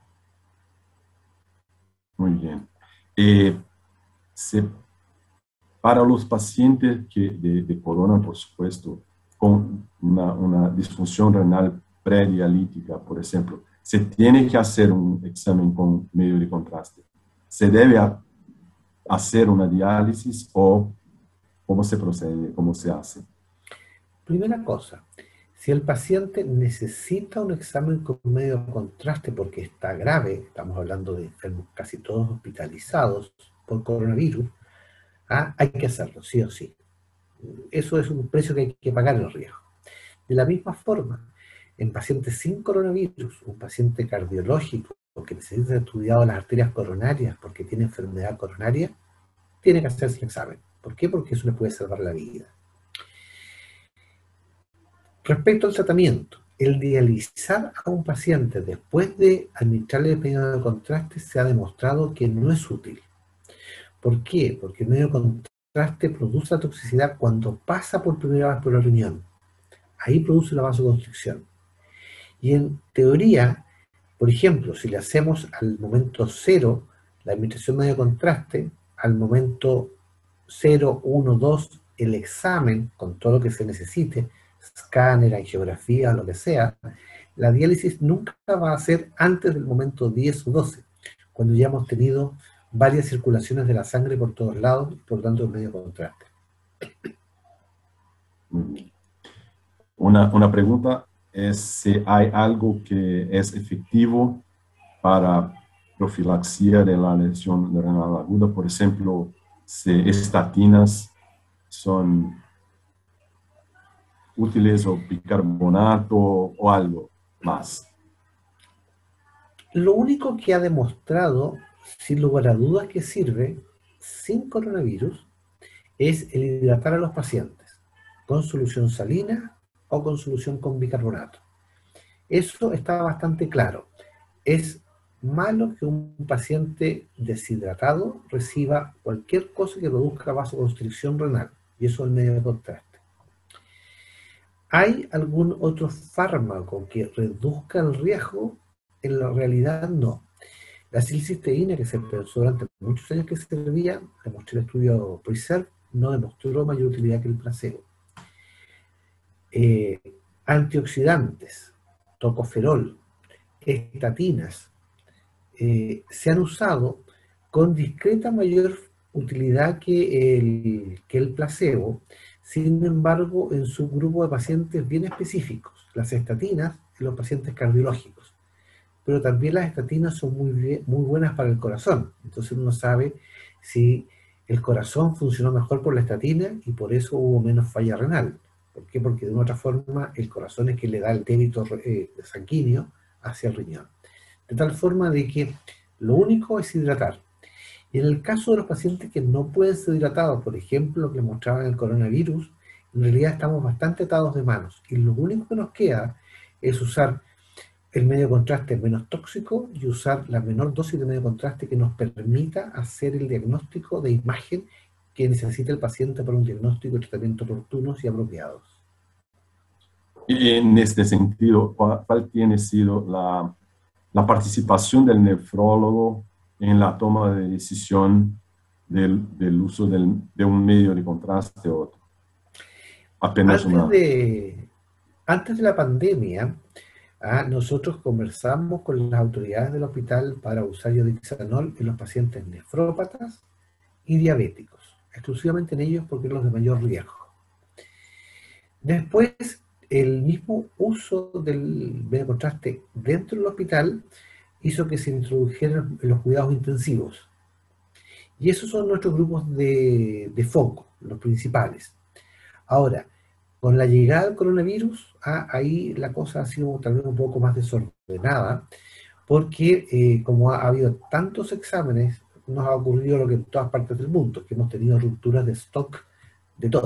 Muy bien. Eh, se- para los pacientes de corona, por supuesto, con una disfunción renal predialítica, por ejemplo, se tiene que hacer un examen con medio de contraste. ¿Se debe hacer una diálisis o cómo se procede, cómo se hace? Primera cosa, si el paciente necesita un examen con medio contraste porque está grave, estamos hablando de enfermos casi todos hospitalizados por coronavirus, hay que hacerlo, sí o sí. Eso es un precio que hay que pagar el riesgo. De la misma forma, en pacientes sin coronavirus, un paciente cardiológico que necesita ser estudiado las arterias coronarias porque tiene enfermedad coronaria, tiene que hacerse el examen. ¿Por qué? Porque eso le puede salvar la vida. Respecto al tratamiento, el dializar a un paciente después de administrarle el medio de contraste se ha demostrado que no es útil. ¿Por qué? Porque el medio de contraste produce la toxicidad cuando pasa por primera vez por el riñón. Ahí produce la vasoconstricción. Y en teoría, por ejemplo, si le hacemos al momento 0 la administración medio contraste, al momento 0, 1, 2 el examen con todo lo que se necesite, escáner, angiografía, lo que sea, la diálisis nunca va a ser antes del momento 10 o 12, cuando ya hemos tenido varias circulaciones de la sangre por todos lados, por tanto el medio contraste. Muy bien. Una pregunta es si hay algo que es efectivo para profilaxia de la lesión renal aguda, por ejemplo, si estatinas son útiles o bicarbonato o algo más. Lo único que ha demostrado, sin lugar a dudas que sirve, sin coronavirus, es el hidratar a los pacientes con solución salina o con solución con bicarbonato. Eso está bastante claro. Es malo que un paciente deshidratado reciba cualquier cosa que produzca vasoconstricción renal, y eso es el medio de contraste. ¿Hay algún otro fármaco que reduzca el riesgo? En la realidad no. La silcisteína, que se pensó durante muchos años que servía, demostró el estudio PRESERVE, no demostró mayor utilidad que el placebo. Antioxidantes, tocoferol, estatinas, se han usado con discreta mayor utilidad que el placebo, sin embargo, en su grupo de pacientes bien específicos, las estatinas en los pacientes cardiológicos. Pero también las estatinas son muy buenas para el corazón. Entonces uno sabe si el corazón funcionó mejor por la estatina y por eso hubo menos falla renal. ¿Por qué? Porque de una otra forma el corazón es que le da el débito sanguíneo hacia el riñón. De tal forma de que lo único es hidratar. Y en el caso de los pacientes que no pueden ser hidratados, por ejemplo, lo que mostraba en el coronavirus, en realidad estamos bastante atados de manos. Y lo único que nos queda es usar el medio contraste menos tóxico y usar la menor dosis de medio contraste que nos permita hacer el diagnóstico de imagen que necesita el paciente para un diagnóstico y tratamiento oportunos y apropiados. Y en este sentido, ¿cuál tiene sido la participación del nefrólogo en la toma de decisión del uso de un medio de contraste u otro? Apenas Antes de la pandemia, nosotros conversamos con las autoridades del hospital para usar iodixanol en los pacientes nefrópatas y diabéticos, exclusivamente en ellos porque eran los de mayor riesgo. Después, el mismo uso del medio contraste dentro del hospital hizo que se introdujeran en los cuidados intensivos. Y esos son nuestros grupos de foco, los principales. Ahora, con la llegada del coronavirus, ahí la cosa ha sido también un poco más desordenada, porque como ha habido tantos exámenes, nos ha ocurrido lo que en todas partes del mundo, que hemos tenido rupturas de stock de todo.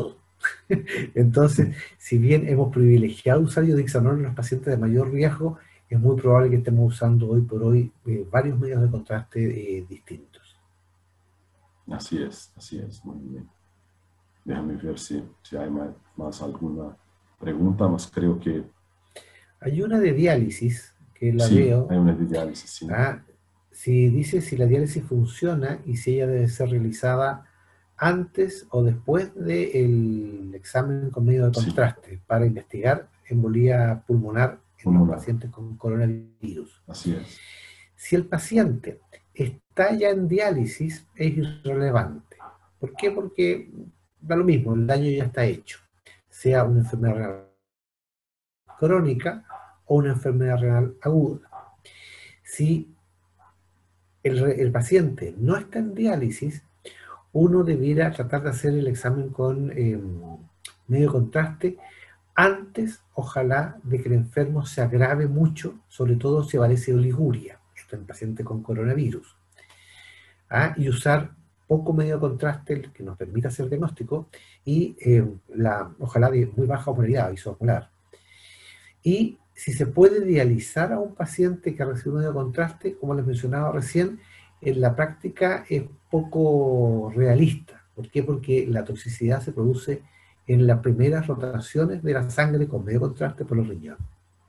Entonces, si bien hemos privilegiado usar iodixanol en los pacientes de mayor riesgo, es muy probable que estemos usando hoy por hoy varios medios de contraste distintos. Así es, muy bien. Déjame ver si hay más alguna pregunta, más creo que... Hay una de diálisis, que la Sí, veo. hay una de diálisis, sí. Si dice si la diálisis funciona y si ella debe ser realizada antes o después del examen con medio de contraste para investigar embolía pulmonar en los pacientes con coronavirus. Así es. Si el paciente está ya en diálisis, es irrelevante. ¿Por qué? Porque da lo mismo, el daño ya está hecho, sea una enfermedad renal crónica o una enfermedad renal aguda. Si el paciente no está en diálisis, uno debiera tratar de hacer el examen con medio contraste antes, ojalá, de que el enfermo se agrave mucho, sobre todo si padece oliguria, esto en paciente con coronavirus. Y usar poco medio contraste que nos permita hacer diagnóstico y ojalá de muy baja osmolaridad, isoosmolar. Y si se puede dializar a un paciente que recibe medio contraste, como les mencionaba recién, en la práctica es poco realista. ¿Por qué? Porque la toxicidad se produce en las primeras rotaciones de la sangre con medio contraste por los riñones.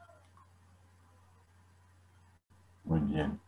Muy bien.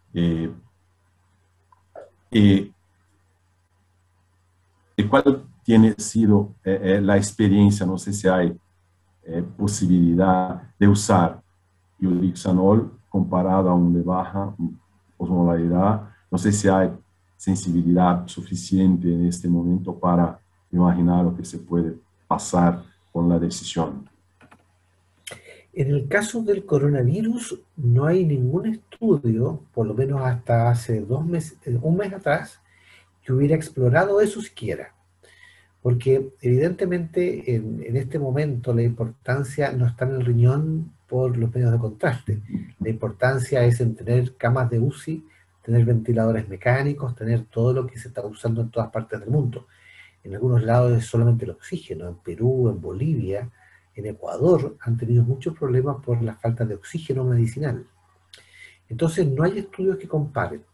¿Y cuál tiene sido la experiencia? No sé si hay posibilidad de usar iodixanol comparado a un de baja osmolaridad. No sé si hay sensibilidad suficiente en este momento para imaginar lo que se puede pasar con la decisión. En el caso del coronavirus no hay ningún estudio, por lo menos hasta hace un mes atrás, que hubiera explorado eso siquiera. Porque evidentemente en este momento la importancia no está en el riñón por los medios de contraste. La importancia es en tener camas de UCI, tener ventiladores mecánicos, tener todo lo que se está usando en todas partes del mundo. En algunos lados es solamente el oxígeno. En Perú, en Bolivia, en Ecuador han tenido muchos problemas por la falta de oxígeno medicinal. Entonces no hay estudios que comparen.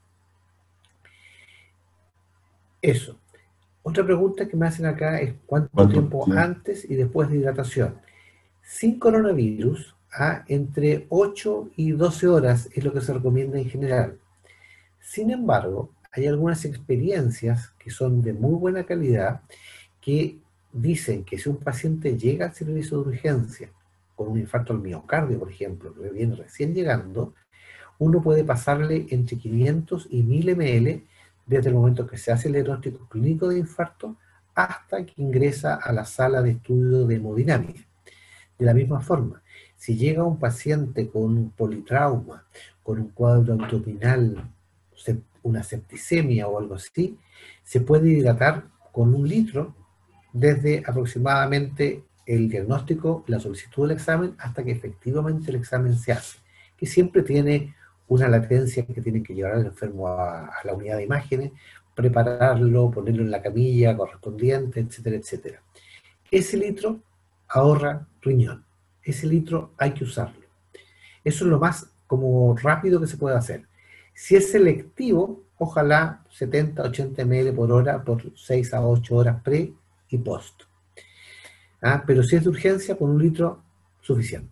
Eso. Otra pregunta que me hacen acá es ¿cuánto tiempo antes y después de hidratación? Sin coronavirus, entre 8 y 12 horas es lo que se recomienda en general. Sin embargo, hay algunas experiencias que son de muy buena calidad que dicen que si un paciente llega al servicio de urgencia con un infarto al miocardio, por ejemplo, que viene recién llegando, uno puede pasarle entre 500 y 1000 ml desde el momento que se hace el diagnóstico clínico de infarto hasta que ingresa a la sala de estudio de hemodinámica. De la misma forma, si llega un paciente con un politrauma, con un cuadro abdominal, una septicemia o algo así, se puede hidratar con 1 litro desde aproximadamente el diagnóstico, la solicitud del examen, hasta que efectivamente el examen se hace, que siempre tiene una latencia que tienen que llevar al enfermo a la unidad de imágenes, prepararlo, ponerlo en la camilla correspondiente, etcétera, etcétera. Ese litro ahorra riñón. Ese litro hay que usarlo. Eso es lo más como rápido que se puede hacer. Si es selectivo, ojalá 70, 80 ml por hora por 6 a 8 horas pre y post. Pero si es de urgencia, con 1 litro, suficiente.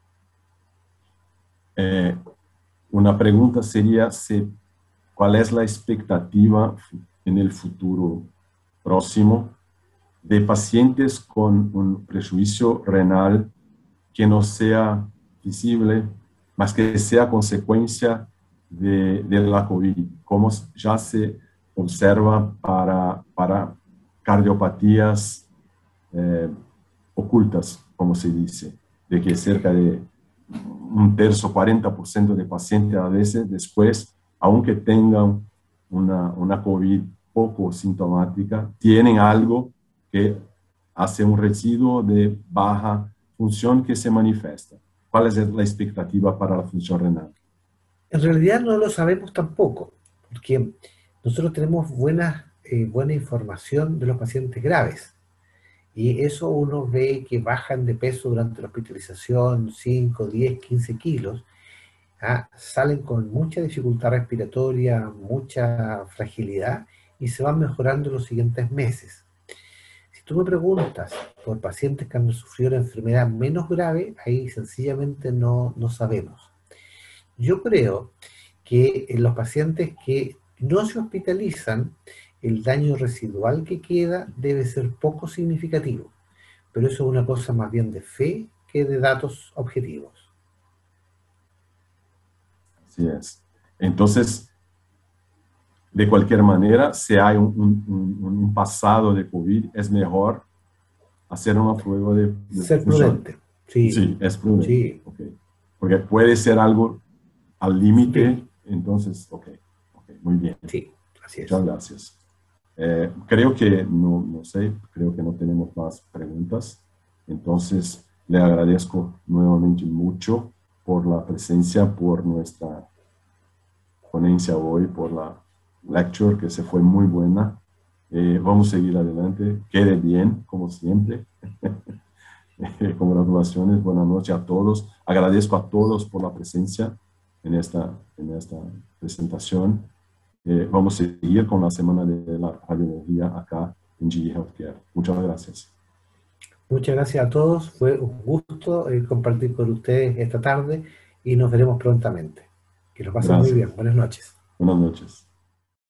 Una pregunta sería ¿cuál es la expectativa en el futuro próximo de pacientes con un prejuicio renal que no sea visible, más que sea consecuencia de la COVID, como ya se observa para cardiopatías ocultas, como se dice, de que cerca de 1/3, 40% de pacientes a veces después, aunque tengan una COVID poco sintomática, tienen algo que hace un residuo de baja función que se manifiesta. ¿Cuál es la expectativa para la función renal? En realidad no lo sabemos tampoco, porque nosotros tenemos buena información de los pacientes graves. Y eso uno ve que bajan de peso durante la hospitalización 5, 10, 15 kilos, salen con mucha dificultad respiratoria, mucha fragilidad y se van mejorando en los siguientes meses. Si tú me preguntas por pacientes que han sufrido una enfermedad menos grave, ahí sencillamente no sabemos. Yo creo que en los pacientes que no se hospitalizan, el daño residual que queda debe ser poco significativo, pero eso es una cosa más bien de fe que de datos objetivos. Así es. Entonces, de cualquier manera, si hay un pasado de COVID, es mejor hacer una prueba de Ser función. prudente, sí, Sí, es prudente. sí, Okay. Porque puede ser algo al límite, sí, entonces, ok, muy bien. sí, así es. Muchas gracias. Creo que, no sé, creo que no tenemos más preguntas. Entonces, le agradezco nuevamente mucho por la presencia, por nuestra ponencia hoy, por la lecture que se fue muy buena. Vamos a seguir adelante. Quede bien, como siempre. Congratulaciones, buenas noches a todos. Agradezco a todos por la presencia en esta presentación. Vamos a seguir con la semana de la radiología acá en GE Healthcare. Muchas gracias. Muchas gracias a todos. Fue un gusto compartir con ustedes esta tarde y nos veremos prontamente. Que lo pasen muy bien. Buenas noches. Buenas noches.